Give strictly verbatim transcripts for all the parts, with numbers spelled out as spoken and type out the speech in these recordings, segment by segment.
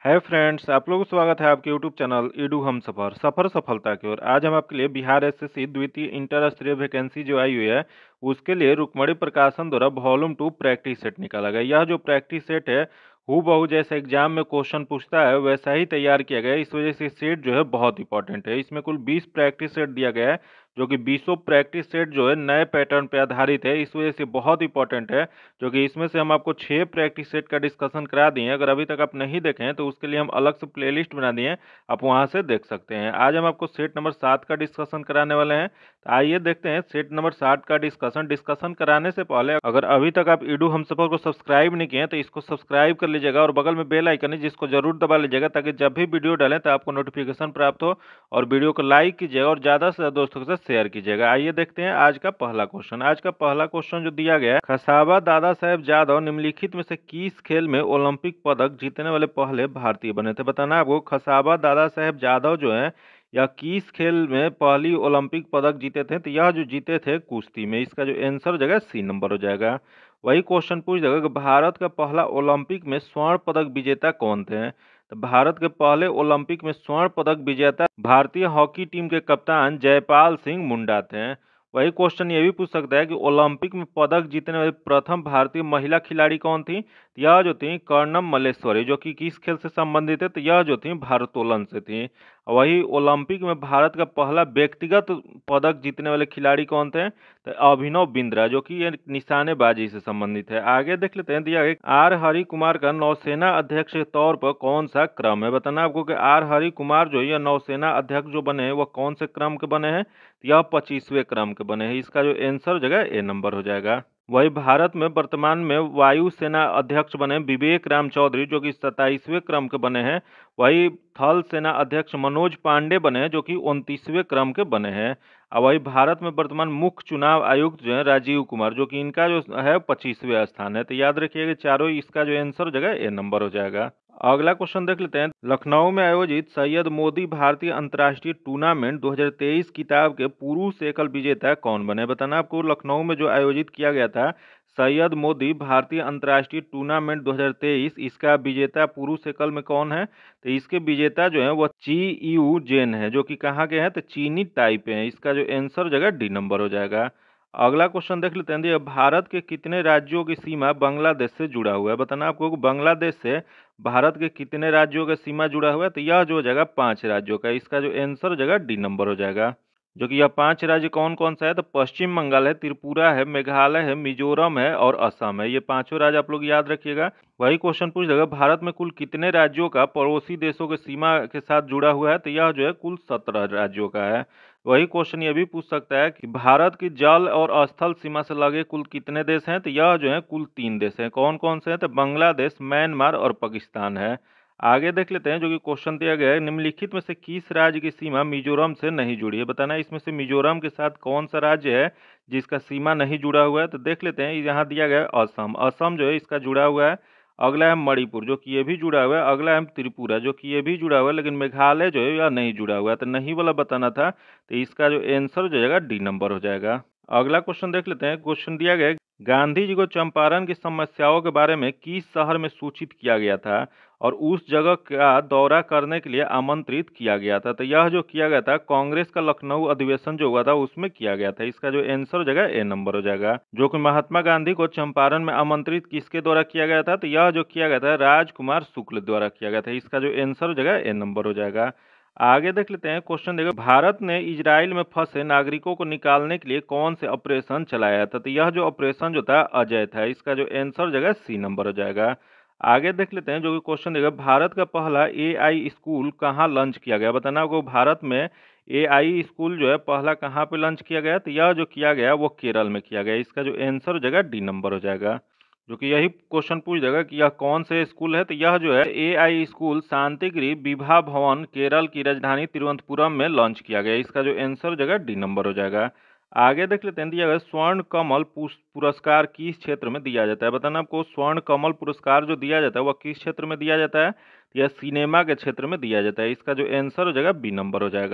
Hi friends, आप लोगों को स्वागत है आपके यूट्यूब चैनल ईडू हम सफ़र सफ़र सफलता की ओर। आज हम आपके लिए बिहार एसएससी द्वितीय इंटर स्तरीय वैकेंसी जो आई हुई है उसके लिए रुक्मणी प्रकाशन द्वारा वॉल्यूम टू प्रैक्टिस सेट निकाला गया। यह जो प्रैक्टिस सेट है हूबहू जैसे एग्जाम में क्वेश्चन पूछता है वैसा ही तैयार किया गया है। इस वजह से सेट जो है बहुत इंपॉर्टेंट है। इसमें कुल बीस प्रैक्टिस सेट दिया गया है, जो कि बीसों प्रैक्टिस सेट जो है नए पैटर्न पर आधारित है। इस वजह से बहुत इंपॉर्टेंट है, जो कि इसमें से हम आपको छह प्रैक्टिस सेट का डिस्कशन करा दिए। अगर अभी तक आप नहीं देखे हैं तो उसके लिए हम अलग से प्लेलिस्ट बना दिए हैं, आप वहां से देख सकते हैं। आज हम आपको सेट नंबर सात का डिस्कशन कराने वाले हैं, तो आइए देखते हैं सेट नंबर सात का डिस्कशन। डिस्कशन कराने से पहले अगर अभी तक आप ईडू हम सफर को सब्सक्राइब नहीं किए हैं तो इसको सब्सक्राइब कर लीजिएगा और बगल में बेल आइकन है जिसको जरूर दबा लीजिएगा, ताकि जब भी वीडियो डालें तो आपको नोटिफिकेशन प्राप्त हो। और वीडियो को लाइक कीजिएगा और ज्यादा से ज्यादा दोस्तों के साथ शेयर कीजिएगा। आइए देखते हैं आज का पहला क्वेश्चन। आज का पहला क्वेश्चन जो दिया गया है, खसाबा दादा साहेब जादव निम्नलिखित में से किस खेल में ओलंपिक पदक जीतने वाले पहले भारतीय बने थे। बताना आपको खसाबा दादा साहेब जादव जो है या किस खेल में पहली ओलंपिक पदक जीते थे, तो यह जो जीते थे कुश्ती में। इसका जो आंसर हो जाएगा सी नंबर हो जाएगा। वही क्वेश्चन पूछ देगा कि भारत का पहला ओलंपिक में स्वर्ण पदक विजेता कौन थे। तो भारत के पहले ओलंपिक में स्वर्ण पदक विजेता भारतीय हॉकी टीम के कप्तान जयपाल सिंह मुंडा थे। वही क्वेश्चन ये भी पूछ सकता है कि ओलंपिक में पदक जीतने वाली प्रथम भारतीय महिला खिलाड़ी कौन थी। यह जो थी कर्णम मल्लेश्वरी, जो कि किस खेल से संबंधित है, तो यह जो थी भारोत्तोलन से थी। वही ओलंपिक में भारत का पहला व्यक्तिगत पदक जीतने वाले खिलाड़ी कौन थे, तो अभिनव बिंद्रा, जो कि ये निशानेबाजी से संबंधित है। आगे देख लेते हैं। दिया गया आर हरि कुमार का नौसेना अध्यक्ष के तौर पर कौन सा क्रम है। बताना आपको कि आर हरि कुमार जो है नौसेना अध्यक्ष जो बने हैं वह कौन से क्रम के बने हैं, यह पच्चीसवें क्रम के बने हैं। इसका जो आंसर जगह ए नंबर हो जाएगा। वही भारत में वर्तमान में वायुसेना अध्यक्ष बने विवेक राम चौधरी, जो कि सत्ताईसवें क्रम के बने हैं। वही थल सेना अध्यक्ष मनोज पांडे बने हैं, जो कि उनतीसवें क्रम के बने हैं। और वही भारत में वर्तमान मुख्य चुनाव आयुक्त जो है राजीव कुमार, जो कि इनका जो है पच्चीसवें स्थान है। तो याद रखिएगा चारों, इसका जो आंसर जगह ए नंबर हो जाएगा। अगला क्वेश्चन देख लेते हैं। लखनऊ में आयोजित सैयद मोदी भारतीय अंतर्राष्ट्रीय टूर्नामेंट दो हज़ार तेईस किताब के पुरुष एकल विजेता कौन बने। बताना आपको लखनऊ में जो आयोजित किया गया था सैयद मोदी भारतीय अंतर्राष्ट्रीय टूर्नामेंट दो हज़ार तेईस, इसका विजेता पुरुष एकल में कौन है, तो इसके विजेता जो है वो ची यू जेन है, जो कि कहाँ के हैं, तो चीनी टाइप है। इसका जो आंसर जगह डी नंबर हो जाएगा। अगला क्वेश्चन देख लेते हैं। भारत के कितने राज्यों की सीमा बांग्लादेश से जुड़ा हुआ है। बताना आपको बांग्लादेश से भारत के कितने राज्यों का सीमा जुड़ा हुआ है, तो यह जो हो जाएगा पांच राज्यों का। इसका जो आंसर हो जाएगा डी नंबर हो जाएगा। जो कि यह पांच राज्य कौन कौन सा है, तो पश्चिम बंगाल है, त्रिपुरा है, मेघालय है, मिजोरम है और असम है। ये पांचों राज्य आप लोग याद रखिएगा। वही क्वेश्चन पूछ देगा भारत में कुल कितने राज्यों का पड़ोसी देशों के सीमा के साथ जुड़ा हुआ है, तो यह जो है कुल सत्रह राज्यों का है। वही क्वेश्चन ये भी पूछ सकता है कि भारत की जल और स्थल सीमा से लगे कुल कितने देश हैं, तो यह जो है कुल तीन देश हैं। कौन कौन से हैं, तो बांग्लादेश, म्यांमार और पाकिस्तान है। आगे देख लेते हैं। जो कि क्वेश्चन दिया गया है, निम्नलिखित में से किस राज्य की सीमा मिजोरम से नहीं जुड़ी है। बताना इसमें से मिजोरम के साथ कौन सा राज्य है जिसका सीमा नहीं जुड़ा हुआ है, तो देख लेते हैं। यहाँ दिया गया है असम। असम जो है इसका जुड़ा हुआ है। अगला है मणिपुर, जो कि ये भी जुड़ा हुआ है। अगला है त्रिपुरा, जो कि ये भी जुड़ा हुआ है, लेकिन मेघालय जो है यह नहीं जुड़ा हुआ है, तो नहीं वाला बताना था। तो इसका जो आंसर हो जाएगा डी नंबर हो जाएगा। अगला क्वेश्चन देख लेते हैं। क्वेश्चन दिया गया है, गांधी जी को चंपारण की समस्याओं के बारे में किस शहर में सूचित किया गया था और उस जगह का दौरा करने के लिए आमंत्रित किया गया था। तो यह जो किया गया था कांग्रेस का लखनऊ अधिवेशन जो हुआ था उसमें किया गया था। इसका जो आंसर हो जाएगा ए नंबर हो जाएगा। जो कि महात्मा गांधी को चंपारण में आमंत्रित किसके द्वारा किया गया था, तो यह जो किया गया था राजकुमार शुक्ल द्वारा किया गया था। इसका जो आंसर हो जाएगा ए नंबर हो जाएगा। आगे देख लेते हैं। क्वेश्चन देखो, भारत ने इजराइल में फंसे नागरिकों को निकालने के लिए कौन से ऑपरेशन चलाया था, तो यह जो ऑपरेशन जो था अजय था। इसका जो आंसर जगह सी नंबर हो जाएगा। आगे देख लेते हैं। जो कि क्वेश्चन देखो, भारत का पहला ए आई स्कूल कहाँ लॉन्च किया गया। बताना आपको भारत में ए आई स्कूल जो है पहला कहाँ पे लॉन्च किया गया, तो यह जो किया गया वो केरल में किया गया। इसका जो आंसर हो जाएगा डी नंबर हो जाएगा। जो कि यही क्वेश्चन पूछ जाएगा कि यह कौन से स्कूल है, तो यह जो है A I school Shantigiri Vibha Bhavan Kerala की राजधानी तिरुवनंतपुरम में लॉन्च किया गया। इसका जो आंसर हो जाएगा डी नंबर हो जाएगा। आगे देख लेते हैं। दिया गया स्वर्ण कमल पुस- पुरस्कार किस क्षेत्र में दिया जाता है। बताना आपको स्वर्ण कमल पुरस्कार जो दिया जाता है वह किस क्षेत्र में दिया जाता है, यह सिनेमा के क्षेत्र में दिया जाता है। इसका जो आंसर हो जाएगा बी नंबर हो जाएगा।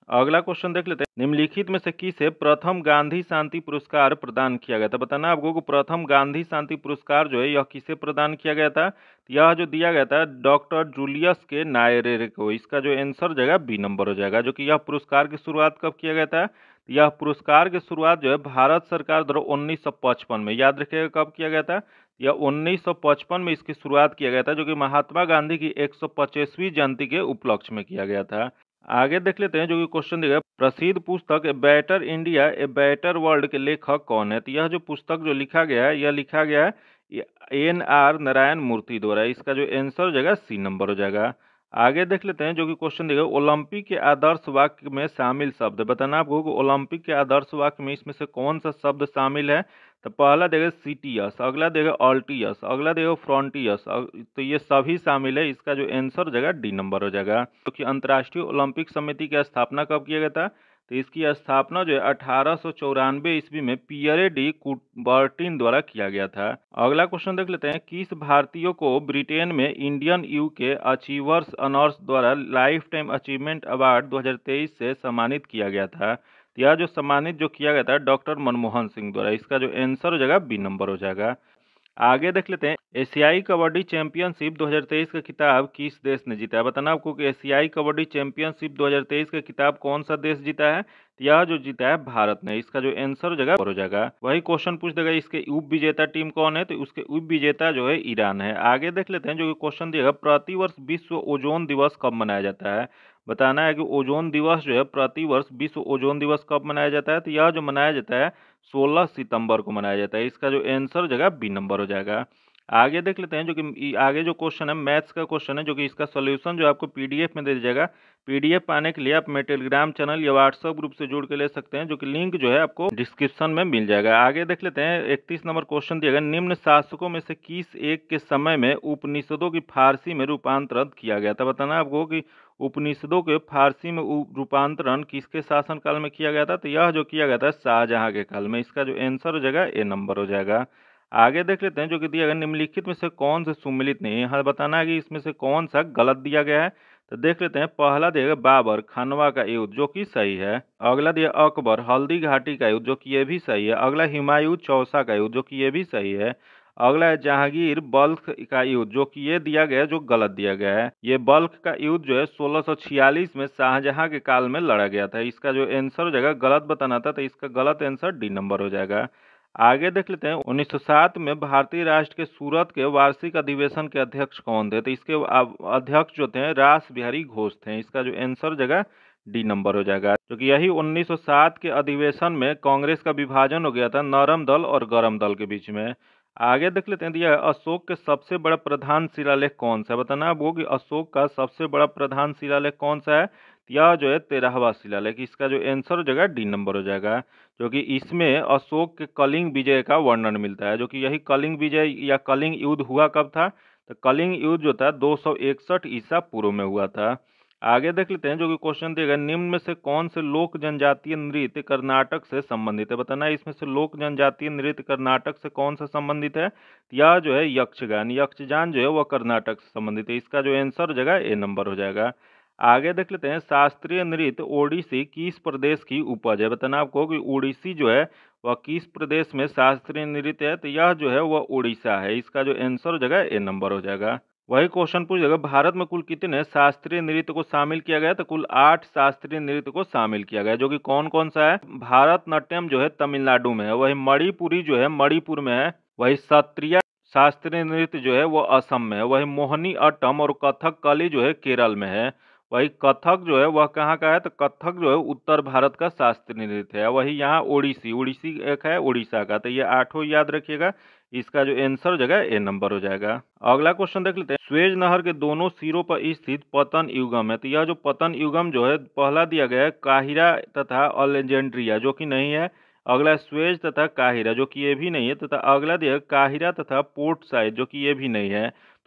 अगला क्वेश्चन देख लेते हैं, निम्नलिखित में से किसे प्रथम गांधी शांति पुरस्कार प्रदान किया गया था? बताना आपको कि प्रथम गांधी शांति पुरस्कार जो है यह किसे प्रदान किया गया था? यह जो दिया गया था डॉक्टर जूलियस के नायरे को। इसका जो आंसर हो जाएगा बी नंबर हो जाएगा। जो कि यह पुरस्कार की शुरुआत कब किया गया था? यह पुरस्कार की शुरुआत जो है भारत सरकार द्वारा उन्नीस सौ पचपन में, याद रखिएगा कब किया गया था? यह उन्नीस सौ पचपन में इसकी शुरुआत किया गया था, जो कि महात्मा गांधी की एक सौ पच्चीसवीं जयंती के उपलक्ष्य में किया गया था। आगे देख लेते हैं जो कि क्वेश्चन दिया गया, प्रसिद्ध पुस्तक a better India a better world के लेखक कौन है? तो यह जो पुस्तक जो लिखा गया है यह लिखा गया है एन आर नारायण मूर्ति द्वारा। इसका जो आंसर हो जाएगा सी नंबर हो जाएगा। आगे देख लेते हैं जो कि क्वेश्चन दिया गया, ओलंपिक के आदर्श वाक्य में शामिल शब्द बताना आपको कि ओलंपिक के आदर्श वाक्य में इसमें से कौन सा शब्द शामिल है? तो पहला देगा सीटियस, अगला देगा ऑल्टियस, अगला देगा फ्रंटियस। तो ये सभी शामिल है। इसका जो आंसर हो जाएगा डी नंबर हो जाएगा। क्योंकि तो अंतर्राष्ट्रीय ओलंपिक समिति की स्थापना कब किया गया था? तो इसकी स्थापना जो है अठारह सौ चौरानवे ईस्वी में पियरे डी कुबर्टिन द्वारा किया गया था। अगला क्वेश्चन देख लेते हैं, किस भारतीय को ब्रिटेन में Indian U K achievers honours द्वारा लाइफ टाइम अचीवमेंट अवार्ड दो हज़ार तेईस से सम्मानित किया गया था? यह जो सम्मानित जो किया गया था डॉक्टर मनमोहन सिंह द्वारा। इसका जो आंसर हो जाएगा बी नंबर हो जाएगा। आगे देख लेते हैं, एशियाई कबड्डी चैंपियनशिप दो हज़ार तेईस का खिताब किस देश ने जीता है? बताना आपको कि एशियाई कबड्डी चैंपियनशिप दो हज़ार तेईस का खिताब कौन सा देश जीता है? यह जो जीता है भारत ने। इसका जो आंसर हो जाएगा हो जाएगा। वही क्वेश्चन पूछ देगा इसके उप विजेता टीम कौन है? तो उसके उप विजेता जो है ईरान है। आगे देख लेते हैं जो कि क्वेश्चन दिएगा, प्रतिवर्ष विश्व ओजोन दिवस कब मनाया जाता है? बताना है कि ओजोन दिवस जो है प्रतिवर्ष विश्व ओजोन दिवस कब मनाया जाता है? तो यह जो मनाया जाता है सोलह सितंबर को मनाया जाता है। इसका जो आंसर हो जाएगा बी नंबर हो जाएगा। आगे देख लेते हैं जो कि आगे जो क्वेश्चन है मैथ्स का क्वेश्चन है, जो कि इसका सॉल्यूशन जो आपको पीडीएफ में दे दिया जाएगा। पीडीएफ पाने के लिए आप मेरे टेलीग्राम चैनल या व्हाट्सएप ग्रुप से जुड़ के ले सकते हैं, जो कि लिंक जो है आपको डिस्क्रिप्शन में मिल जाएगा। आगे देख लेते हैं, इकतीस नंबर क्वेश्चन दिया गया, निम्न शासकों में से किस एक के समय में उपनिषदों की फारसी में रूपांतरित किया गया था? बताना आपको कि उपनिषदों के फारसी में रूपांतरण किसके शासनकाल में किया गया था? तो यह जो किया गया था शाहजहां के काल में। इसका जो आंसर हो जाएगा ए नंबर हो जाएगा। आगे देख लेते हैं जो कि दिया गया, निम्नलिखित में से कौन से सुमिलित नहीं है? यहाँ बताना है कि इसमें से कौन सा गलत दिया गया है। तो देख लेते हैं, पहला दिया गया बाबर खानवा का युद्ध, जो कि सही है। अगला दिया अकबर हल्दी घाटी का युद्ध, जो कि ये भी सही है। अगला हुमायूं चौसा का युद्ध, जो कि ये भी सही है। अगला है जहांगीर बल्ख का युद्ध, जो कि ये दिया गया है जो गलत दिया गया है। ये बल्ख का युद्ध जो है सोलह सौ छियालीस में शाहजहां के काल में लड़ा गया था। इसका जो आंसर हो जाएगा गलत बताना था, तो इसका गलत आंसर डी नंबर हो जाएगा। आगे देख लेते हैं, उन्नीस सौ सात में भारतीय राष्ट्र के सूरत के वार्षिक अधिवेशन के अध्यक्ष कौन थे? तो इसके अध्यक्ष जो थे रास बिहारी घोष थे। इसका जो आंसर हो जाएगा डी नंबर हो जाएगा, क्योंकि यही उन्नीस सौ सात के अधिवेशन में कांग्रेस का विभाजन हो गया था नरम दल और गरम दल के बीच में। आगे देख लेते हैं, दिया अशोक के सबसे बड़ा प्रधान शिलालेख कौन सा है? बताना आपको कि अशोक का सबसे बड़ा प्रधान शिलालेख कौन सा है? यह जो है तेरहवा शिलालेख। इसका जो आंसर हो जाएगा डी नंबर हो जाएगा, क्योंकि इसमें अशोक के कलिंग विजय का वर्णन मिलता है। जो कि यही कलिंग विजय या कलिंग युद्ध हुआ कब था? तो कलिंग युद्ध जो था दो सौ इकसठ ईसा पूर्व में हुआ था। आगे देख लेते हैं जो कि क्वेश्चन दिया गया, निम्न में से कौन से लोक जनजातीय नृत्य कर्नाटक से संबंधित है? बताना है इसमें से लोक जनजातीय नृत्य कर्नाटक से कौन सा संबंधित है? यह जो है यक्षगान। यक्षगान जो है वह कर्नाटक से संबंधित है। इसका जो आंसर हो जाएगा ए नंबर हो जाएगा। आगे देख लेते हैं, शास्त्रीय नृत्य ओडिसी किस प्रदेश की उपज है? बताना आपको कि ओडिसी जो है वह किस प्रदेश में शास्त्रीय नृत्य है? तो यह जो है वह उड़ीसा है। इसका जो आंसर हो जाएगा ए नंबर हो जाएगा। वही क्वेश्चन पूछ जाएगा, भारत में कुल कितने शास्त्रीय नृत्य को शामिल किया गया? तो कुल आठ शास्त्रीय नृत्य को शामिल किया गया, जो कि कौन कौन सा है? भारतनाट्यम जो है तमिलनाडु में है, वही मणिपुरी जो है मणिपुर में है, वही सत्रिया शास्त्रीय नृत्य जो है वो असम में है, वही मोहिनी अट्टम और कथकली जो है केरल में है। वही कथक जो है वह कहाँ का है? तो कथक जो है उत्तर भारत का शास्त्रीय नृत्य है। वही यहाँ ओडिसी, ओडिसी एक है उड़ीसा का। तो ये आठों याद रखिएगा। इसका जो आंसर हो जाएगा ए नंबर हो जाएगा। अगला क्वेश्चन देख लेते हैं, स्वेज नहर के दोनों सिरों पर स्थित पतन युगम है। तो यह जो पतन युगम जो है पहला दिया गया है काहिरा तथा अलेजेंड्रिया, जो कि नहीं है। अगला स्वेज तथा काहिरा, जो कि ये भी नहीं है, तथा अगला दिया काहिरा तथा पोर्ट साइड, जो कि ये भी नहीं है।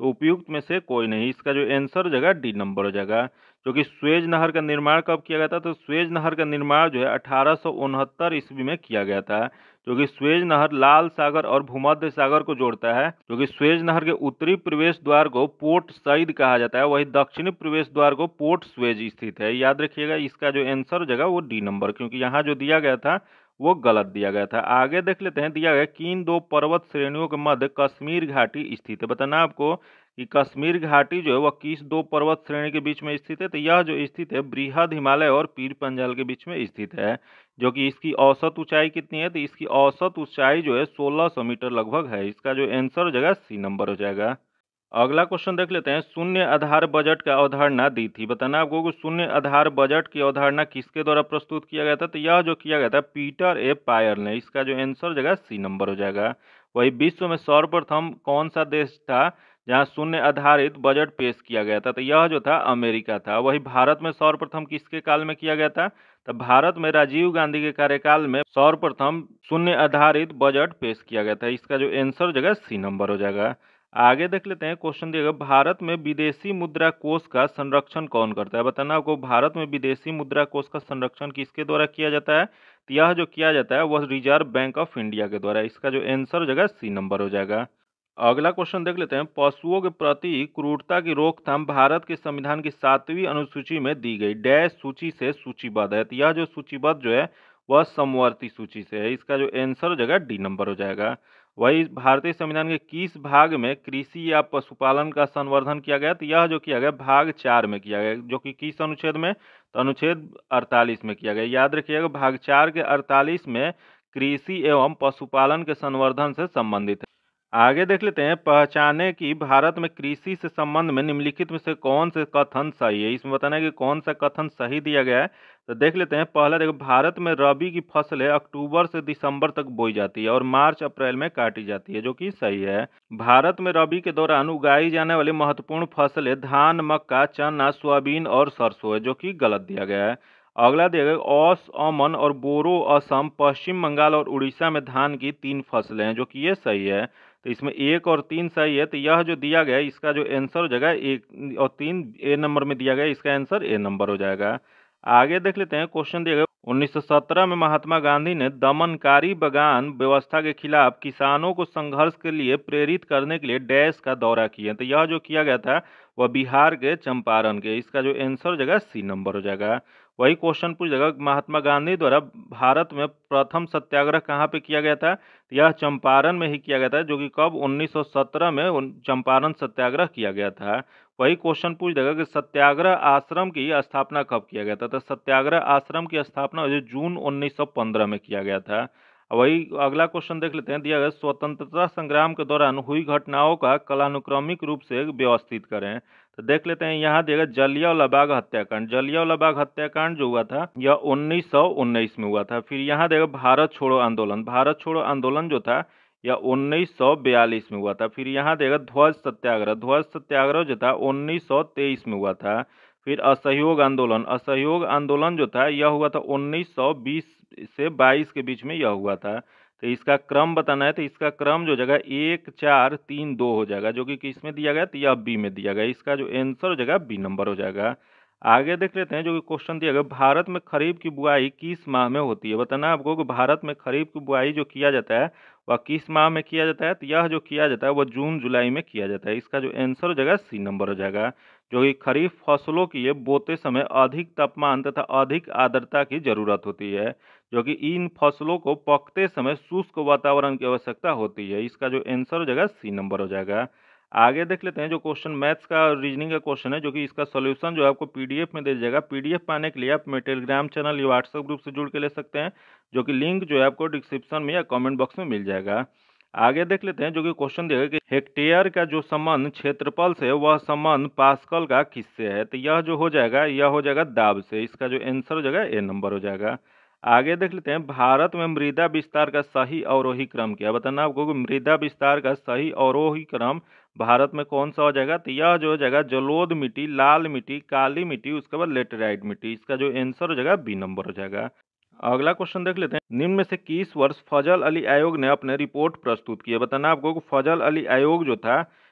तो उपयुक्त में से कोई नहीं। इसका जो आंसर हो जाएगा डी नंबर हो जाएगा। जो कि स्वेज नहर का निर्माण कब किया गया था, तो स्वेज नहर का निर्माण जो है अठारह सौ उनहत्तर ईस्वी में किया गया था। जो कि स्वेज नहर लाल सागर और भूमध्य सागर को जोड़ता है। जो कि स्वेज नहर के उत्तरी प्रवेश द्वार को पोर्ट सईद कहा जाता है, वही दक्षिणी प्रवेश द्वार को पोर्ट स्वेज स्थित है। याद रखिएगा इसका जो आंसर हो जाएगा वो डी नंबर, क्योंकि यहाँ जो दिया गया था वो गलत दिया गया था। आगे देख लेते हैं, दिया गया किन दो पर्वत श्रेणियों के मध्य कश्मीर घाटी स्थित है। बताना आपको कि कश्मीर घाटी जो है वह किस दो पर्वत श्रेणी के बीच में स्थित है, तो यह जो स्थित है बृहद हिमालय और पीर पंजाल के बीच में स्थित है। जो कि इसकी औसत ऊंचाई कितनी है, तो इसकी औसत ऊंचाई जो है सोलह सौ मीटर लगभग है। इसका जो आंसर हो जाएगा सी नंबर हो जाएगा। अगला क्वेश्चन देख लेते हैं, शून्य आधार बजट का अवधारणा दी थी। बताना आपको कि शून्य आधार बजट की अवधारणा किसके द्वारा प्रस्तुत किया गया था, तो यह जो किया गया था पीटर ए पायर ने। इसका जो आंसर हो जाएगा सी नंबर हो जाएगा। वही विश्व में सर्वप्रथम कौन सा देश था जहां शून्य आधारित बजट पेश किया गया था, तो यह जो था अमेरिका था। वही भारत में सर्वप्रथम किसके काल में किया गया था, तो भारत में राजीव गांधी के कार्यकाल में सर्वप्रथम शून्य आधारित बजट पेश किया गया था। इसका जो आंसर हो जाएगा सी नंबर हो जाएगा। आगे देख लेते हैं, क्वेश्चन दिया गया भारत में विदेशी मुद्रा कोष का संरक्षण कौन करता है। बताना आपको भारत में विदेशी मुद्रा कोष का संरक्षण किसके द्वारा किया जाता है, तो यह जो किया जाता है वह रिजर्व बैंक ऑफ इंडिया के द्वारा। इसका जो आंसर हो जाएगा सी नंबर हो जाएगा। अगला क्वेश्चन देख लेते हैं, पशुओं के प्रति क्रूरता की रोकथाम भारत के संविधान की सातवीं अनुसूची में दी गई डैश सूची से सूचीबद्ध है, तो यह जो सूचीबद्ध जो है वह समवर्ती सूची से है। इसका जो आंसर हो जाएगा डी नंबर हो जाएगा। वही भारतीय संविधान के किस भाग में कृषि या पशुपालन का संवर्धन किया गया, तो यह जो किया गया भाग चार में किया गया। जो कि किस अनुच्छेद में, तो अनुच्छेद अड़तालीस में किया गया। याद रखिएगा भाग चार के अड़तालीस में कृषि एवं पशुपालन के संवर्धन से संबंधित है। आगे देख लेते हैं, पहचाने कि भारत में कृषि से संबंध में निम्नलिखित में से कौन से कथन सही है। इसमें बताना है कि कौन सा कथन सही दिया गया है, तो देख लेते हैं। पहला देखो, भारत में रबी की फसलें अक्टूबर से दिसंबर तक बोई जाती है और मार्च अप्रैल में काटी जाती है, जो कि सही है। भारत में रबी के दौरान उगाई जाने वाली महत्वपूर्ण फसलें धान, मक्का, चना, सोयाबीन और सरसों है, जो कि गलत दिया गया है। अगला दिया गया, औस, अमन और बोरो असम, पश्चिम बंगाल और उड़ीसा में धान की तीन फसलें हैं, जो कि ये सही है। तो इसमें एक और तीन सही है, तो यह जो दिया गया है इसका जो आंसर हो जाएगा एक और तीन ए नंबर में दिया गया, इसका आंसर ए नंबर हो जाएगा। आगे देख लेते हैं, क्वेश्चन दिया गया उन्नीस सौ सत्रह में महात्मा गांधी ने दमनकारी बगान व्यवस्था के खिलाफ किसानों को संघर्ष के लिए प्रेरित करने के लिए डैश का दौरा किया, तो यह जो किया गया था वह बिहार के चंपारण के। इसका जो आंसर हो जाएगा सी नंबर हो जाएगा। वही क्वेश्चन पूछ जाएगा, महात्मा गांधी द्वारा भारत में प्रथम सत्याग्रह कहाँ पे किया गया था, यह चंपारण में ही किया गया था। जो कि कब, उन्नीस सौ सत्रह में उन- चंपारण सत्याग्रह किया गया था। वही क्वेश्चन पूछ देगा कि सत्याग्रह आश्रम की स्थापना कब किया गया था, तो सत्याग्रह आश्रम की स्थापना जो जून उन्नीस सौ पंद्रह में किया गया था। वही अगला क्वेश्चन देख लेते हैं, दिया गया स्वतंत्रता संग्राम के दौरान हुई घटनाओं का कालानुक्रमिक रूप से व्यवस्थित करें। तो देख लेते हैं, यहाँ दिया गया जलियांवाला बाग हत्याकांड। जलियांवाला बाग हत्याकांड जो हुआ था यह उन्नीस सौ उन्नीस में हुआ था। फिर यहाँ देखा भारत छोड़ो आंदोलन। भारत छोड़ो आंदोलन जो था यह उन्नीस सौ बयालीस में हुआ था। फिर यहाँ देखा ध्वज सत्याग्रह। ध्वज सत्याग्रह जो था उन्नीस सौ तेईस में हुआ था। फिर असहयोग आंदोलन। असहयोग आंदोलन जो था यह हुआ था उन्नीस सौ बीस से बाईस के बीच में यह हुआ था। तो इसका क्रम बताना है, तो इसका क्रम जो जगह एक चार तीन दो हो जाएगा, जो कि किस में दिया गया, तो यह बी में दिया गया। इसका जो आंसर हो जाएगा बी नंबर हो जाएगा। आगे देख लेते हैं, जो कि क्वेश्चन दिया गया, भारत में खरीफ की बुआई किस माह में होती है। बताना आपको कि भारत में खरीफ की बुआई जो किया जाता है वह किस माह में किया जाता है, तो यह जो किया जाता है वह जून जुलाई में किया जाता है। इसका जो आंसर हो जाएगा सी नंबर हो जाएगा। जो कि खरीफ फसलों की ये बोते समय अधिक तापमान तथा अधिक आर्द्रता की जरूरत होती है। जो कि इन फसलों को पकते समय शुष्क वातावरण की आवश्यकता होती है। इसका जो आंसर हो जाएगा सी नंबर हो जाएगा। आगे देख लेते हैं, जो क्वेश्चन मैथ्स का रीजनिंग का क्वेश्चन है, जो कि इसका सॉल्यूशन जो है आपको पीडीएफ में दे जाएगा। पीडीएफ पाने के लिए आप मेरे टेलीग्राम चैनल या व्हाट्सएप ग्रुप से जुड़ के ले सकते हैं, जो कि लिंक जो है आपको डिस्क्रिप्शन में या कमेंट बॉक्स में मिल जाएगा। आगे देख लेते हैं, जो कि क्वेश्चन दिया कि हेक्टेयर का जो संबंध क्षेत्रफल से वह संबंध पास्कल का किससे है, तो यह जो हो जाएगा यह हो जाएगा दाब से। इसका जो आंसर हो जाएगा ए नंबर हो जाएगा। आगे देख लेते हैं, भारत में मृदा विस्तार का सही अवरोही क्रम क्या है। बताना आपको कि मृदा विस्तार का सही अवरोही क्रम भारत में कौन सा हो जाएगा, तो यह जो हो जाएगा जलोढ़ मिट्टी, लाल मिट्टी, काली मिट्टी, उसके बाद लेटेराइट मिट्टी। इसका जो आंसर हो जाएगा बी नंबर हो जाएगा। अगला क्वेश्चन देख लेते हैं, निम्न में से किस वर्ष फजल अली आयोग ने अपने रिपोर्ट प्रस्तुत की है। बताना आपको कि फजल अली आयोग जो था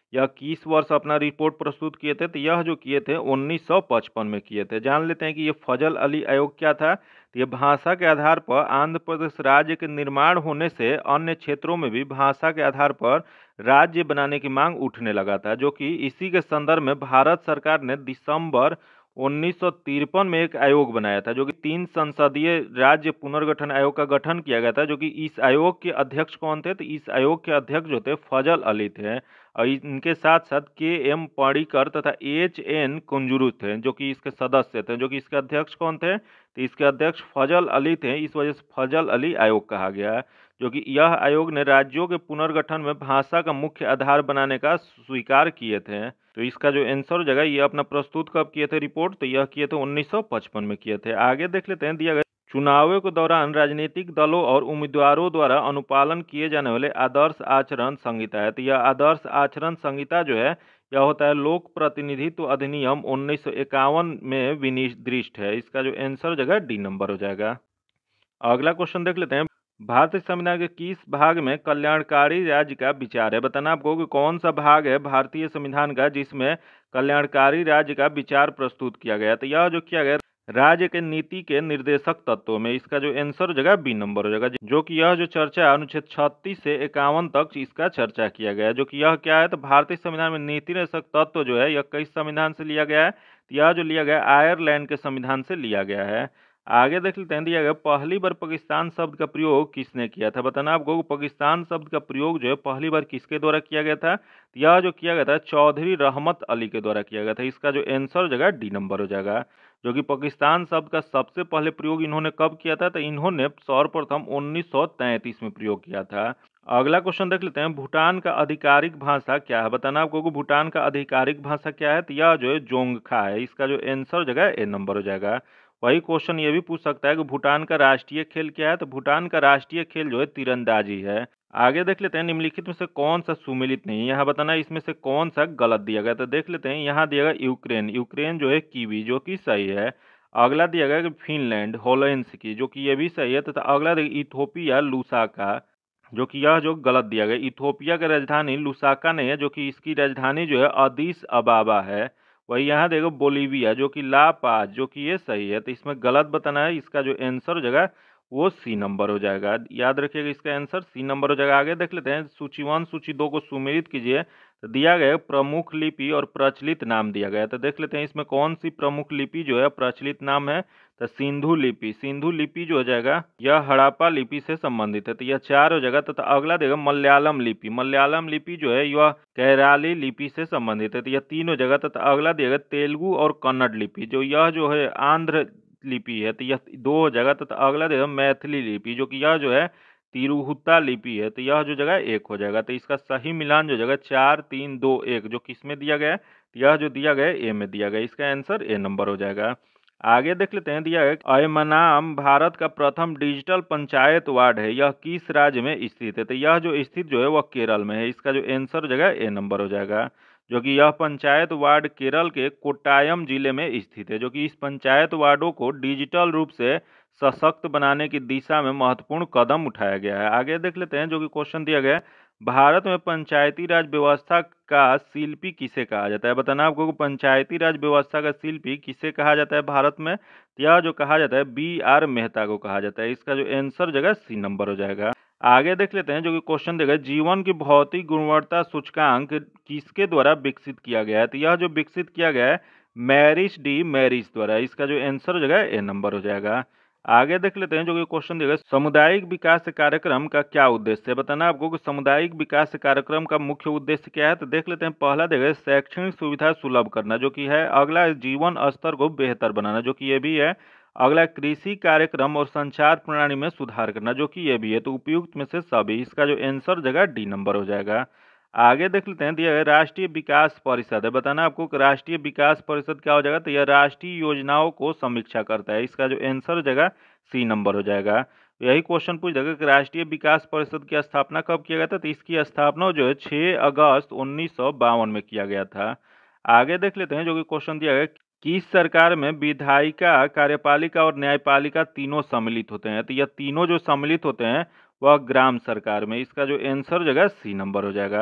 यह किस वर्ष अपना रिपोर्ट प्रस्तुत किए थे? तो यह जो किए थे उन्नीस सौ पचपन में किए थे। जान लेते हैं कि ये फजल अली आयोग क्या था। तो ये भाषा के आधार पर आंध्र प्रदेश राज्य के निर्माण होने से अन्य क्षेत्रों में भी भाषा के आधार पर राज्य बनाने की मांग उठने लगा था, जो कि इसी के संदर्भ में भारत सरकार ने दिसंबर उन्नीस सौ तिरपन में एक आयोग बनाया था, जो कि तीन संसदीय राज्य पुनर्गठन आयोग का गठन किया गया था। जो कि इस आयोग के अध्यक्ष कौन थे? तो इस आयोग के अध्यक्ष जो थे फजल अली थे, और इनके साथ साथ के एम पडिक्कर तथा एच एन कुंजुरु थे, जो कि इसके सदस्य थे। जो कि इसके अध्यक्ष कौन थे? तो इसके अध्यक्ष फजल अली थे, इस वजह से फजल अली आयोग कहा गया है। जो कि यह आयोग ने राज्यों के पुनर्गठन में भाषा का मुख्य आधार बनाने का स्वीकार किए थे। तो इसका जो आंसर हो जाएगा, ये अपना प्रस्तुत कब किए थे रिपोर्ट? तो यह किए थे उन्नीस सौ पचपन में किए थे। आगे देख लेते हैं, दिया गया चुनावों के दौरान राजनीतिक दलों और उम्मीदवारों द्वारा अनुपालन किए जाने वाले आदर्श आचरण संहिता है। तो यह आदर्श आचरण संहिता जो है, यह होता है लोक प्रतिनिधित्व अधिनियम उन्नीस सौ इक्यावन में विनिर्दिष्ट है। इसका जो आंसर हो जाएगा डी नंबर हो जाएगा। अगला क्वेश्चन देख लेते हैं, भारतीय संविधान के किस भाग में कल्याणकारी राज्य का विचार है? बताना आपको कि कौन सा भाग है भारतीय संविधान का जिसमें कल्याणकारी राज्य का विचार प्रस्तुत किया गया। तो यह जो किया गया राज्य के नीति के निर्देशक तत्वों में। इसका जो आंसर हो जाएगा बी नंबर हो जाएगा, जो कि यह जो चर्चा अनुच्छेद छत्तीस से इक्यावन तक इसका चर्चा किया गया है। जो कि यह क्या है? तो भारतीय संविधान में नीति निर्देशक तत्व जो है, यह किस संविधान से लिया गया है? तो यह जो लिया गया आयरलैंड के संविधान से लिया गया है। आगे देख लेते हैं, दिया गया पहली बार पाकिस्तान शब्द का प्रयोग किसने किया था? बताना आपको पाकिस्तान शब्द का प्रयोग जो है पहली बार किसके द्वारा किया गया था? यह जो किया गया था चौधरी रहमत अली के द्वारा किया गया था। इसका जो आंसर हो जाएगा डी नंबर हो जाएगा। जो कि पाकिस्तान शब्द का सबसे पहले प्रयोग इन्होंने कब किया था? तो इन्होंने सर्वप्रथम उन्नीस सौ तैंतीस में प्रयोग किया था। अगला क्वेश्चन देख लेते हैं, भूटान का आधिकारिक भाषा क्या है? बताना आपको कि भूटान का आधिकारिक भाषा क्या है? तो यह जो है जोंगखा है। इसका जो आंसर हो जाएगा ए नंबर हो जाएगा। वही क्वेश्चन ये भी पूछ सकता है कि भूटान का राष्ट्रीय खेल क्या है? तो भूटान का राष्ट्रीय खेल जो है तीरंदाजी है। आगे देख लेते हैं, निम्नलिखित में से कौन सा सुमेलित नहीं है? यहाँ बताना इसमें से कौन सा गलत दिया गया। तो देख लेते हैं, यहाँ दिया गया यूक्रेन, यूक्रेन जो है कीवी, जो कि सही है। अगला दिया गया कि फिनलैंड होलेंस्की, जो कि ये भी सही है। तथा अगला देखिए इथोपिया लुसाका, जो कि यह जो गलत दिया गया। इथोपिया की राजधानी लुसाका नहीं है, जो कि इसकी राजधानी जो है अदीस अबाबा है। वही यहाँ देखो बोलीविया, जो कि ला पाज, जो कि ये सही है। तो इसमें गलत बताना है। इसका जो आंसर हो जाएगा वो सी नंबर हो जाएगा। याद रखिएगा, इसका आंसर सी नंबर हो जाएगा। आगे देख लेते हैं, सूची वन सूची दो को सुमेलित कीजिए। तो दिया गया है प्रमुख लिपि और प्रचलित नाम दिया गया है। तो देख लेते हैं इसमें कौन सी प्रमुख लिपि जो है प्रचलित नाम है। तो सिंधु लिपि, सिंधु लिपि जो हो जाएगा यह हड़प्पा लिपि से संबंधित है। तो यह चार हो जाएगा। तथा अगला देगा मलयालम लिपि, मलयालम लिपि जो है यह कैराली लिपि से संबंधित है। तो यह तीन हो जाएगा। तथा अगला देगा तेलुगु और कन्नड़ लिपि, जो यह जो है आंध्र लिपि है। तो यह दो हो जाएगा। तथा अगला देगा मैथिली लिपि, जो कि यह जो है तिरुहुता लिपि है। तो यह जो जगह एक हो जाएगा। तो इसका सही मिलान जो जगह चार तीन दो एक, जो किसमें दिया गया है? यह जो दिया गया है ए में दिया गया। इसका आंसर ए नंबर हो जाएगा। आगे देख लेते हैं, दिया है अयमनाम भारत का प्रथम डिजिटल पंचायत वार्ड है, यह किस राज्य में स्थित है? तो यह जो स्थित जो है वह केरल में है। इसका जो आंसर हो जाएगा ए नंबर हो जाएगा। जो कि यह पंचायत वार्ड केरल के कोट्टायम जिले में स्थित है। जो कि इस पंचायत वार्डों को डिजिटल रूप से सशक्त बनाने की दिशा में महत्वपूर्ण कदम उठाया गया है। आगे देख लेते हैं, जो कि क्वेश्चन दिया गया है, भारत में पंचायती राज व्यवस्था का शिल्पी किसे कहा जाता है? बताना आपको पंचायती राज व्यवस्था का शिल्पी किसे कहा जाता है भारत में? यह जो कहा जाता है बी आर मेहता को कहा जाता है। इसका जो आंसर जगह सी नंबर हो जाएगा। आगे देख लेते हैं, जो कि क्वेश्चन देगा जीवन की भौतिक गुणवत्ता सूचकांक किसके द्वारा विकसित किया गया है? तो यह जो विकसित किया गया है मैरिस डी मैरिस द्वारा। इसका जो आंसर हो जाएगा ए नंबर हो जाएगा। आगे देख लेते हैं, जो कि क्वेश्चन देगा सामुदायिक विकास कार्यक्रम का क्या उद्देश्य है? बताना आपको कि सामुदायिक विकास कार्यक्रम का मुख्य उद्देश्य क्या है। तो देख लेते हैं, पहला देगा शैक्षणिक सुविधा सुलभ करना, जो कि है। अगला जीवन स्तर को बेहतर बनाना, जो कि ये भी है। अगला कृषि कार्यक्रम और संचार प्रणाली में सुधार करना, जो कि ये भी है। तो उपयुक्त में से सभी, इसका जो आंसर जगह डी नंबर हो जाएगा। आगे देख लेते हैं, दिया है राष्ट्रीय विकास परिषद है। बताना आपको कि राष्ट्रीय विकास परिषद क्या हो जाएगा। तो यह राष्ट्रीय योजनाओं को समीक्षा करता है। इसका जो आंसर हो जाएगा सी नंबर हो जाएगा। यही क्वेश्चन पूछ जाएगा कि राष्ट्रीय विकास परिषद की स्थापना कब किया गया था। तो इसकी स्थापना जो है छह अगस्त उन्नीस सौ बावन में किया गया था। आगे देख लेते हैं, जो कि क्वेश्चन दिया गया, किस सरकार में विधायिका कार्यपालिका और न्यायपालिका तीनों सम्मिलित होते हैं? तो यह तीनों जो सम्मिलित होते हैं वह ग्राम सरकार में। इसका जो आंसर जगह सी नंबर हो जाएगा।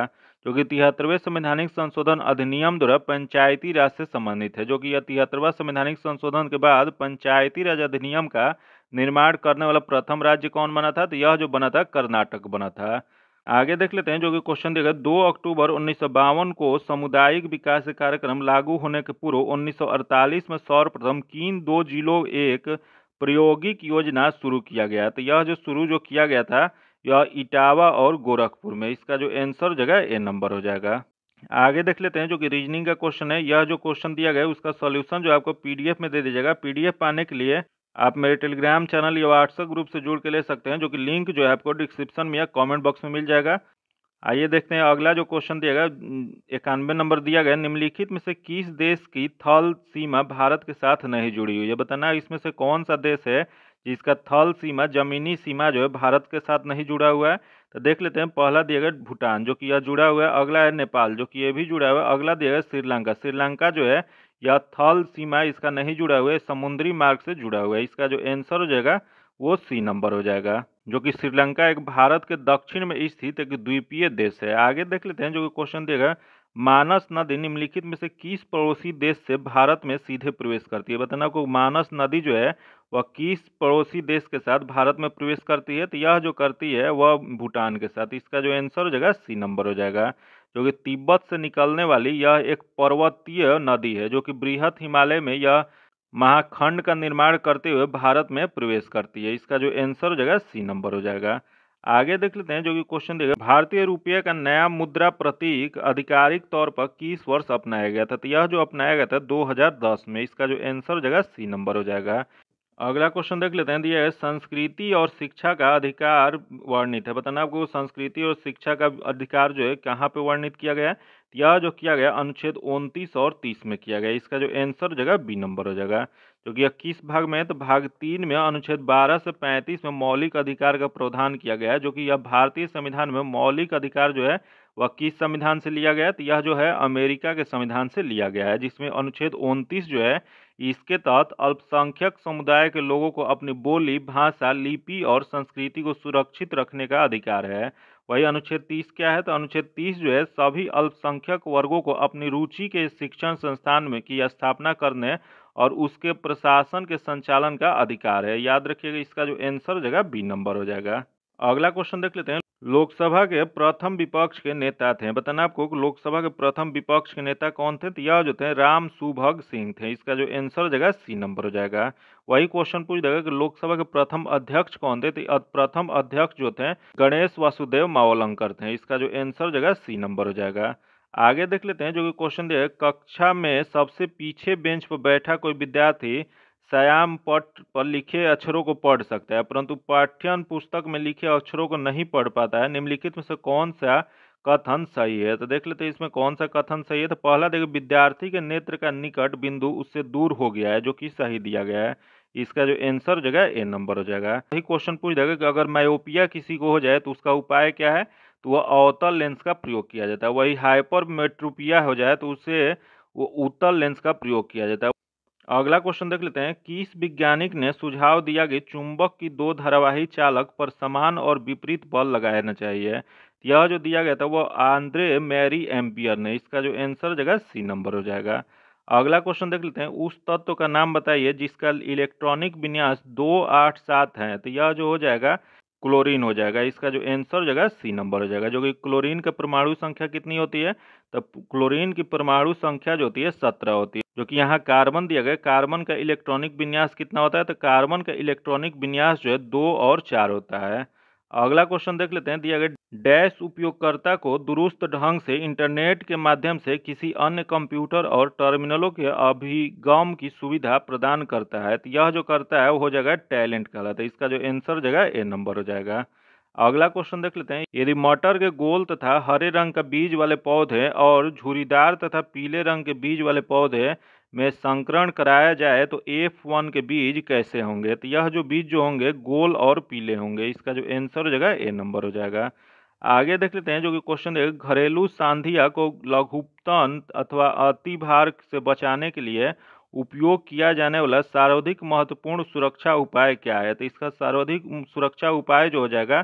जो कि तिहत्तरवें संवैधानिक संशोधन अधिनियम द्वारा पंचायती राज से संबंधित है, जो कि यह तिहत्तरवां संवैधानिक संशोधन के बाद पंचायती राज अधिनियम का निर्माण करने वाला प्रथम राज्य कौन बना था? तो यह जो बना था कर्नाटक बना था। आगे देख लेते हैं, जो कि क्वेश्चन दिया गया, दो अक्टूबर उन्नीस सौ बावन को सामुदायिक विकास कार्यक्रम लागू होने के पूर्व उन्नीस सौ अड़तालीस में सर्वप्रथम किन दो जिलों एक प्रायोगिक योजना शुरू किया गया? तो यह जो शुरू जो किया गया था यह इटावा और गोरखपुर में। इसका जो आंसर जगह ए नंबर हो जाएगा। आगे देख लेते हैं, जो कि रीजनिंग का क्वेश्चन है। यह जो क्वेश्चन दिया गया है उसका सॉल्यूशन जो आपको पीडीएफ में दे दीजिएगा। पीडीएफ पाने के लिए आप मेरे टेलीग्राम चैनल या व्हाट्सएप ग्रुप से जुड़ के ले सकते हैं, जो कि लिंक जो है आपको डिस्क्रिप्शन में या कमेंट बॉक्स में मिल जाएगा। आइए देखते हैं अगला जो क्वेश्चन दिया गया, इक्यानवे नंबर दिया गया, निम्नलिखित में से किस देश की थल सीमा भारत के साथ नहीं जुड़ी हुई है? बताना इसमें से कौन सा देश है जिसका थल सीमा जमीनी सीमा जो है भारत के साथ नहीं जुड़ा हुआ है? तो देख लेते हैं, पहला दिया गया भूटान, जो कि यह जुड़ा हुआ है। अगला है नेपाल, जो कि ये भी जुड़ा हुआ है। अगला दिया गया श्रीलंका। श्रीलंका जो है यह थल सीमा इसका नहीं जुड़ा हुआ है, समुद्री मार्ग से जुड़ा हुआ है। इसका जो आंसर हो जाएगा वो सी नंबर हो जाएगा, जो कि श्रीलंका एक भारत के दक्षिण में स्थित एक द्वीपीय देश है। आगे देख लेते हैं, जो कि क्वेश्चन देगा, मानस नदी निम्नलिखित में से किस पड़ोसी देश से भारत में सीधे प्रवेश करती है? बताना को मानस नदी जो है वह किस पड़ोसी देश के साथ भारत में प्रवेश करती है? तो यह जो करती है वह भूटान के साथ। इसका जो आंसर हो जाएगा सी नंबर हो जाएगा, जो कि तिब्बत से निकलने वाली यह एक पर्वतीय नदी है, जो कि बृहत हिमालय में यह महाखंड का निर्माण करते हुए भारत में प्रवेश करती है। इसका जो आंसर हो जाएगा सी नंबर हो जाएगा। आगे देख लेते हैं, जो कि क्वेश्चन देगा, भारतीय रुपये का नया मुद्रा प्रतीक आधिकारिक तौर पर किस वर्ष अपनाया गया था? तो यह जो अपनाया गया था दो हज़ार दस में। इसका जो आंसर हो जाएगा सी नंबर हो जाएगा। अगला क्वेश्चन देख लेते हैं, दिया है संस्कृति और शिक्षा का अधिकार वर्णित है। बताना आपको संस्कृति और शिक्षा का अधिकार जो है कहाँ पे वर्णित किया गया है? यह जो किया गया अनुच्छेद उनतीस और तीस में किया गया। इसका जो आंसर जगह बी नंबर हो जाएगा, जो कि यह किस भाग में है? तो भाग तीन में अनुच्छेद बारह से पैंतीस में मौलिक अधिकार का प्रावधान किया गया है, जो कि यह भारतीय संविधान में मौलिक अधिकार जो है वह किस संविधान से लिया गया है? तो यह जो है अमेरिका के संविधान से लिया गया है, जिसमें अनुच्छेद उनतीस जो है इसके तहत अल्पसंख्यक समुदाय के लोगों को अपनी बोली, भाषा, लिपि और संस्कृति को सुरक्षित रखने का अधिकार है। वही अनुच्छेद तीस क्या है? तो अनुच्छेद तीस जो है सभी अल्पसंख्यक वर्गों को अपनी रुचि के शिक्षण संस्थान में की स्थापना करने और उसके प्रशासन के संचालन का अधिकार है। याद रखिएगा, इसका जो आंसर जगह बी नंबर हो जाएगा। अगला क्वेश्चन देख लेते हैं, लोकसभा के प्रथम विपक्ष के नेता थे। बताना आपको लोकसभा के प्रथम विपक्ष के नेता कौन थे? तो यह जो थे राम सुभग सिंह थे। इसका जो आंसर जगह सी नंबर हो जाएगा। वही क्वेश्चन पूछ देगा कि लोकसभा के प्रथम अध्यक्ष कौन थे? तो प्रथम अध्यक्ष जो थे गणेश वासुदेव मावलंकर थे। इसका जो आंसर जगह सी नंबर हो जाएगा। आगे देख लेते हैं, जो कि क्वेश्चन दिया है, कक्षा में सबसे पीछे बेंच पर बैठा कोई विद्यार्थी श्याम पट पर लिखे अक्षरों को पढ़ सकता है, परंतु पाठ्यन पुस्तक में लिखे अक्षरों को नहीं पढ़ पाता है। निम्नलिखित में से कौन सा कथन सही है? तो देख लेते हैं इसमें कौन सा कथन सही है। तो पहला देखो, विद्यार्थी के नेत्र का निकट बिंदु उससे दूर हो गया है, जो कि सही दिया गया है। इसका जो आंसर जगह ए नंबर हो जाएगा। वही क्वेश्चन पूछ देगा कि अगर मायोपिया किसी को हो जाए तो उसका उपाय क्या है? तो वह अवतल लेंस का प्रयोग किया जाता है। वही हाइपरमेट्रोपिया हो जाए तो उसे वो उत्तल लेंस का प्रयोग किया जाता है। अगला क्वेश्चन देख लेते हैं, किस वैज्ञानिक ने सुझाव दिया कि चुंबक की दो धारावाही चालक पर समान और विपरीत बल लगाना चाहिए? यह जो दिया गया था वो आंद्रे मैरी एम्पियर ने। इसका जो आंसर जगह सी नंबर हो जाएगा। अगला क्वेश्चन देख लेते हैं, उस तत्व का नाम बताइए जिसका इलेक्ट्रॉनिक विन्यास दो आठ सात है। तो यह जो हो जाएगा क्लोरीन हो जाएगा। इसका जो आंसर जगह सी नंबर हो जाएगा, जो कि क्लोरीन का परमाणु संख्या कितनी होती है? तो क्लोरीन की परमाणु संख्या जो होती है सत्रह होती है, जो कि यहाँ कार्बन दिया गया। कार्बन का इलेक्ट्रॉनिक विन्यास कितना होता है? तो कार्बन का इलेक्ट्रॉनिक विन्यास जो है दो और चार होता है। अगला क्वेश्चन देख लेते हैं, दिया गया डैश उपयोगकर्ता को दुरुस्त ढंग से इंटरनेट के माध्यम से किसी अन्य कंप्यूटर और टर्मिनलों के अभिगम की सुविधा प्रदान करता है। तो यह जो करता है वो हो जाएगा टैलेंट कहलाता है। इसका जो आंसर जगह ए नंबर हो जाएगा। अगला क्वेश्चन देख लेते हैं, यदि मटर के गोल तथा हरे रंग का बीज वाले पौधे और झुर्रीदार तथा पीले रंग के बीज वाले पौधे में संकरण कराया जाए तो एफ वन के बीज कैसे होंगे? तो यह जो बीज जो होंगे गोल और पीले होंगे। इसका जो आंसर हो जाएगा ए नंबर हो जाएगा। आगे देख लेते हैं, जो कि क्वेश्चन है, घरेलू सांधिया को लघुपतन अथवा अतिभार से बचाने के लिए उपयोग किया जाने वाला सर्वाधिक महत्वपूर्ण सुरक्षा उपाय क्या है? तो इसका सर्वाधिक सुरक्षा उपाय जो हो जाएगा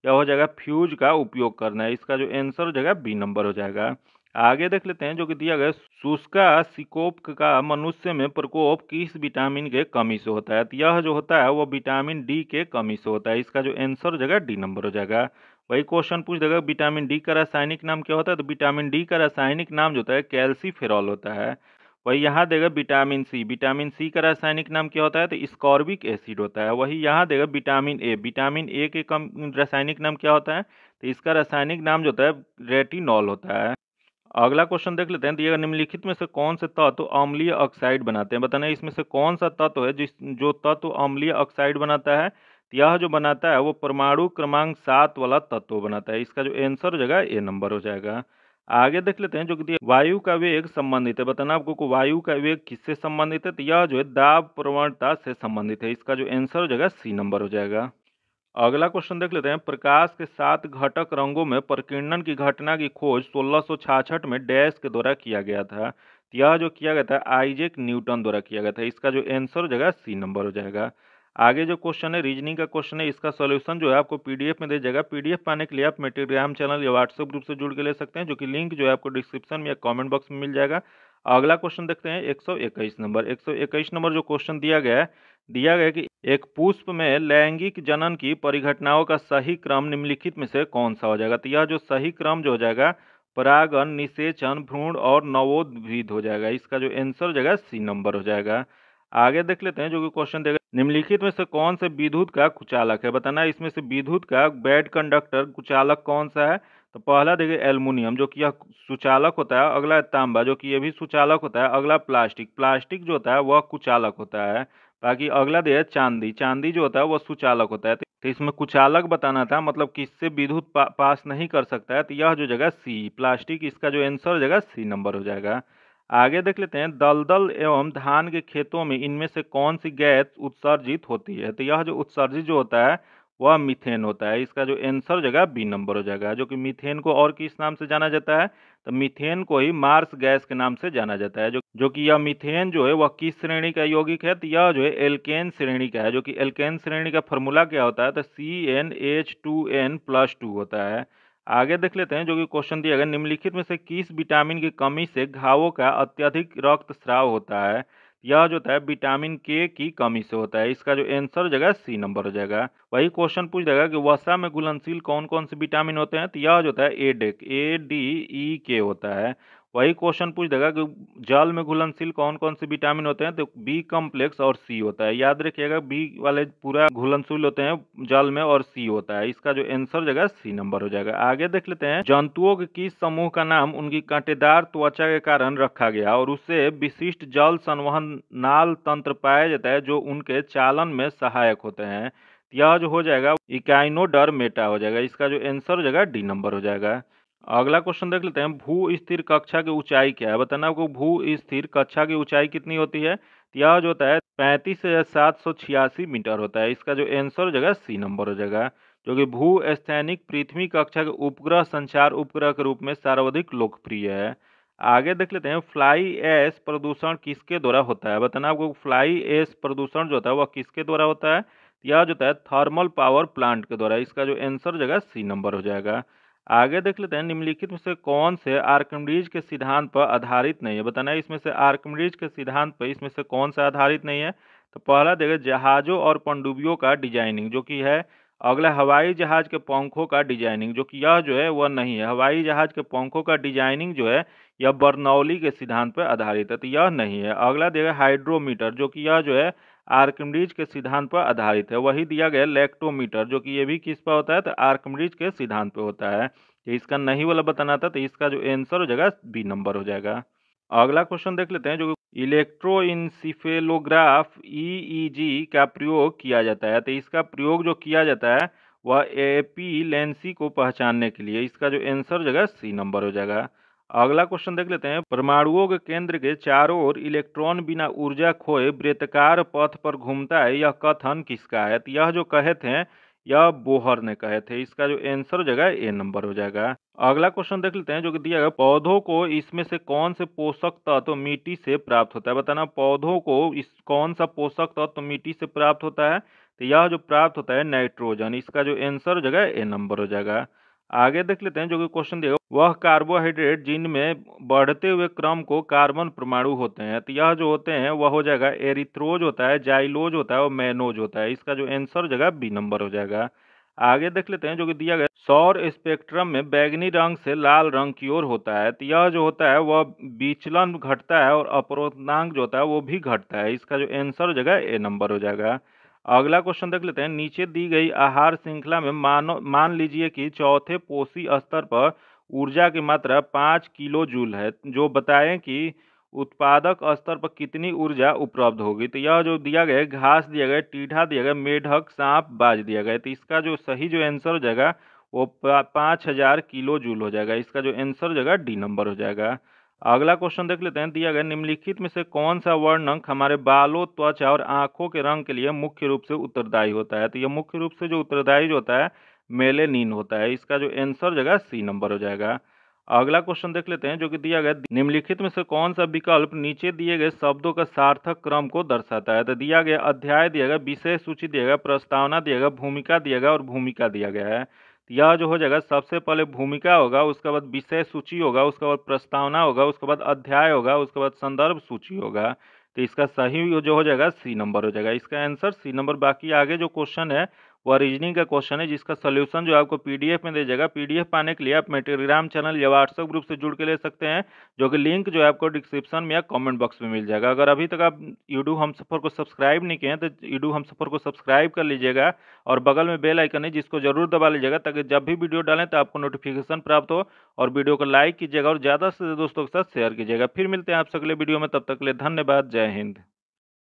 यह हो जाएगा फ्यूज का उपयोग करना है। इसका जो आंसर हो जाएगा बी नंबर हो जाएगा। आगे देख लेते हैं जो कि दिया गया शुष्का सिकोप का मनुष्य में प्रकोप किस विटामिन के कमी से होता है। तो यह जो होता है वो विटामिन डी के कमी से होता है। इसका जो आंसर हो जाएगा डी नंबर हो जाएगा। वही क्वेश्चन पूछ देगा विटामिन डी का रासायनिक नाम क्या होता है। तो विटामिन डी का रासायनिक नाम जो होता है कैल्सीफेरॉल होता है। वही यहाँ देगा विटामिन सी, विटामिन सी का रासायनिक नाम क्या होता है। तो स्कॉर्बिक एसिड होता है। वही यहाँ देगा विटामिन ए, विटामिन ए के कम रासायनिक नाम क्या होता है। तो इसका रासायनिक नाम जो होता है रेटिनॉल होता है। अगला क्वेश्चन देख लेते हैं। दिएगा निम्नलिखित में से कौन से तत्व अम्लीय ऑक्साइड बनाते हैं। बताना इसमें से कौन सा तत्व है जिस जो तत्व अम्लीय ऑक्साइड बनाता है। तो यह जो बनाता है वो परमाणु क्रमांक सात वाला तत्व बनाता है। इसका जो आंसर हो जाएगा ए नंबर हो जाएगा। आगे देख लेते हैं जो कि दिया वायु का वेग संबंधित है। बताना आपको को वायु का वेग किससे संबंधित है। तो यह जो है दाब प्रवणता से संबंधित है। इसका जो आंसर हो जाएगा सी नंबर हो जाएगा। अगला क्वेश्चन देख लेते हैं। प्रकाश के सात घटक रंगों में प्रकीर्णन की घटना की खोज सोलह सौ छियासठ में डैश के द्वारा किया गया था। तो यह जो किया गया था आइजैक न्यूटन द्वारा किया गया था। इसका जो आंसर हो जाएगा सी नंबर हो जाएगा। आगे जो क्वेश्चन है रीजनिंग का क्वेश्चन है। इसका सॉल्यूशन जो है आपको पीडीएफ में दे जाएगा। पीडीएफ पाने के लिए आप मेरे टेलीग्राम चैनल या व्हाट्सएप ग्रुप से जुड़ के ले सकते हैं, जो कि लिंक जो है आपको डिस्क्रिप्शन में या कमेंट बॉक्स में मिल जाएगा। अगला क्वेश्चन देखते हैं एक सौ इक्कीस नंबर। एक सौ इक्कीस नंबर जो क्वेश्चन दिया गया है, दिया गया है कि एक पुष्प में लैंगिक जनन की परिघटनाओं का सही क्रम निम्नलिखित में से कौन सा हो जाएगा। तो यह जो सही क्रम जो हो जाएगा परागन, निषेचन, भ्रूण और नवोद्भिद हो जाएगा। इसका जो आंसर हो जाएगा सी नंबर हो जाएगा। आगे देख लेते हैं जो कि क्वेश्चन देगा निम्नलिखित में से कौन से विद्युत का कुचालक है। बताना इसमें से विद्युत का बैड कंडक्टर कुचालक कौन सा है। तो पहला देखिए एल्युमिनियम जो कि यह सुचालक होता है। अगला है तांबा जो कि यह भी सुचालक होता है। अगला प्लास्टिक, प्लास्टिक जो होता है वह कुचालक होता है। बाकी अगला दे है चांदी, चांदी जो होता है वह सुचालक होता है। तो इसमें कुचालक बताना था, मतलब किससे विद्युत पा, पास नहीं कर सकता है। तो यह जो जगह सी प्लास्टिक, इसका जो आंसर हो जाएगा सी नंबर हो जाएगा। आगे देख लेते हैं दलदल एवं धान के खेतों में इनमें से कौन सी गैस उत्सर्जित होती है। तो यह जो उत्सर्जित जो होता है वह मीथेन होता है। इसका जो आंसर हो जाएगा बी नंबर हो जाएगा। जो कि मीथेन को और किस नाम से जाना जाता है। तो मीथेन को ही मार्स गैस के नाम से जाना जाता है। जो जो कि यह मीथेन जो है वह किस श्रेणी का यौगिक है। तो यह जो है एल्केन श्रेणी का है। जो कि एल्केन श्रेणी का फॉर्मूला क्या होता है। तो C N H two N plus two होता है। आगे देख लेते हैं जो कि क्वेश्चन दिया गया निम्नलिखित में से किस विटामिन की कमी से घावों का अत्यधिक रक्तस्राव होता है। यह जो होता है विटामिन के की कमी से होता है। इसका जो आंसर हो जाएगा सी नंबर हो जाएगा। वही क्वेश्चन पूछ देगा कि वसा में घुलनशील कौन कौन से विटामिन होते हैं। तो यह जो होता है एडेक, ए डी ई के होता है। वही क्वेश्चन पूछ देगा कि जल में घुलनशील कौन कौन से विटामिन होते हैं। तो बी कॉम्प्लेक्स और सी होता है। याद रखिएगा बी वाले पूरा घुलनशील होते हैं जल में और सी होता है। इसका जो आंसर हो जाएगा सी नंबर हो जाएगा। आगे देख लेते हैं जंतुओं के किस समूह का नाम उनकी कांटेदार त्वचा के कारण रखा गया और उससे विशिष्ट जल संवहन नाल तंत्र पाया जाता है जो उनके चालन में सहायक होते हैं। यह जो हो जाएगा इकाइनोडर्मेटा हो जाएगा। इसका जो आंसर हो जाएगा डी नंबर हो जाएगा। अगला क्वेश्चन देख लेते हैं भू स्थिर कक्षा की ऊंचाई क्या है। बताना आपको भू स्थिर कक्षा की ऊंचाई कितनी होती है। तो यह जो होता है पैंतीस हजार सात सौ छियासी मीटर होता है। इसका जो आंसर हो जाएगा सी नंबर हो जाएगा। जो कि भू स्थैनिक पृथ्वी कक्षा के उपग्रह संचार उपग्रह के रूप में सर्वाधिक लोकप्रिय है। आगे देख लेते हैं फ्लाई ऐश प्रदूषण किसके द्वारा होता है। बताना आपको फ्लाई ऐश प्रदूषण जो होता है वह किसके द्वारा होता है। यह जो होता है थर्मल पावर प्लांट के द्वारा। इसका जो आंसर हो जाएगा सी नंबर हो जाएगा। आगे देख लेते हैं निम्नलिखित में से कौन से आर्किमिडीज के सिद्धांत पर आधारित नहीं है। बताना है इसमें से आर्किमिडीज के सिद्धांत पर इसमें से कौन सा आधारित नहीं है। तो पहला देखिए जहाजों और पनडुब्बियों का डिजाइनिंग जो कि है। अगला हवाई जहाज के पंखों का डिजाइनिंग जो कि यह जो है वह नहीं है। हवाई जहाज के पंखों का डिजाइनिंग जो है यह बर्नौली के सिद्धांत पर आधारित है। तो यह नहीं है। अगला देखिए हाइड्रोमीटर जो कि यह जो है आर्किमिडीज के सिद्धांत पर आधारित है। वही दिया गया लेक्टोमीटर जो कि ये भी किस पर होता है। तो आर्किमिडीज के सिद्धांत पर होता है। तो इसका नहीं वाला बताना था। तो इसका जो आंसर हो जाएगा बी नंबर हो जाएगा। अगला क्वेश्चन देख लेते हैं जो इलेक्ट्रोइंसिफेलोग्राफ ईईजी का प्रयोग किया जाता है। तो इसका प्रयोग जो किया जाता है वह एपिलेंसी को पहचानने के लिए। इसका जो आंसर हो जाएगा सी नंबर हो जाएगा। अगला क्वेश्चन देख लेते हैं परमाणुओं के केंद्र के चारों ओर इलेक्ट्रॉन बिना ऊर्जा खोए वृत्ताकार पथ पर घूमता है, यह कथन किसका है। तो यह जो कहे थे या बोहर ने कहे थे। इसका जो आंसर हो जाएगा ए नंबर हो जाएगा। अगला क्वेश्चन देख लेते हैं जो कि दिया गया, पौधों को इसमें से कौन से पोषक तत्व मिट्टी से प्राप्त होता है। बताना पौधों को इस कौन सा पोषक तत्व मिट्टी से प्राप्त होता है। तो यह जो प्राप्त होता है नाइट्रोजन। इसका जो आंसर हो जाएगा ए नंबर हो जाएगा। आगे देख लेते हैं जो कि क्वेश्चन दिया, वह कार्बोहाइड्रेट जिनमें बढ़ते हुए क्रम को कार्बन परमाणु होते हैं। तो यह जो होते हैं वह हो जाएगा एरिथ्रोज होता है, जाइलोज होता है और मैनोज होता है। इसका जो आंसर हो जाएगा बी नंबर हो जाएगा। आगे देख लेते हैं जो कि दिया गया, सौर स्पेक्ट्रम में बैगनी रंग से लाल रंग की ओर होता है। तो यह जो होता है वह विचलन घटता है और अपवर्तनांक जो होता है वो भी घटता है। इसका जो आंसर हो जाएगा ए नंबर हो जाएगा। अगला क्वेश्चन देख लेते हैं, नीचे दी गई आहार श्रृंखला में मानो मान लीजिए कि चौथे पोषी स्तर पर ऊर्जा की मात्रा पाँच किलो जूल है, जो बताएं कि उत्पादक स्तर पर कितनी ऊर्जा उपलब्ध होगी। तो यह जो दिया गया है, घास दिया गया है, टीढ़ा दिया गया है, मेढक, सांप, बाज दिया गया है। तो इसका जो सही जो आंसर हो जाएगा वो पाँच हजार किलो जूल हो जाएगा। इसका जो आंसर हो जाएगा डी नंबर हो जाएगा। अगला क्वेश्चन देख लेते हैं, दिया गया, निम्नलिखित में से कौन सा वर्णक हमारे बालों, त्वचा और आंखों के रंग के लिए मुख्य रूप से उत्तरदायी होता है। तो यह मुख्य रूप से जो उत्तरदायी जो होता है मेलेनिन होता है। इसका जो आंसर हो जाएगा सी नंबर हो जाएगा। अगला क्वेश्चन देख लेते हैं जो कि दिया गया, निम्नलिखित में से कौन सा विकल्प नीचे दिए गए शब्दों का सार्थक क्रम को दर्शाता है। तो दिया गया अध्याय दिया गया, विषय सूची दिया गया, प्रस्तावना दिया गया, भूमिका दिया गया और भूमिका दिया गया है। तो यह जो हो जाएगा, सबसे पहले भूमिका होगा, उसके बाद विषय सूची होगा, उसके बाद प्रस्तावना होगा, उसके बाद अध्याय होगा, उसके बाद संदर्भ सूची होगा। तो इसका सही जो हो जाएगा सी नंबर हो जाएगा। इसका आंसर सी नंबर। बाकी आगे जो क्वेश्चन है वह रीजनिंग का क्वेश्चन है, जिसका सोल्यूशन जो आपको पीडीएफ में दे जाएगा। पीडीएफ पाने के लिए आप मेरे टेलीग्राम चैनल या व्हाट्सएप ग्रुप से जुड़ के ले सकते हैं, जो कि लिंक जो है आपको डिस्क्रिप्शन में या कमेंट बॉक्स में मिल जाएगा। अगर अभी तक आप यूट्यूब हम सफर को सब्सक्राइब नहीं किए हैं तो यूट्यूब हम सफर को सब्सक्राइब कर लीजिएगा और बगल में बेल आइकन है जिसको जरूर दबा लीजिएगा, ताकि जब भी वीडियो डालें तो आपको नोटिफिकेशन प्राप्त हो। और वीडियो को लाइक कीजिएगा और ज़्यादा से दोस्तों के साथ शेयर कीजिएगा। फिर मिलते हैं आपसे अगले वीडियो में, तब तक के लिए धन्यवाद। जय हिंद।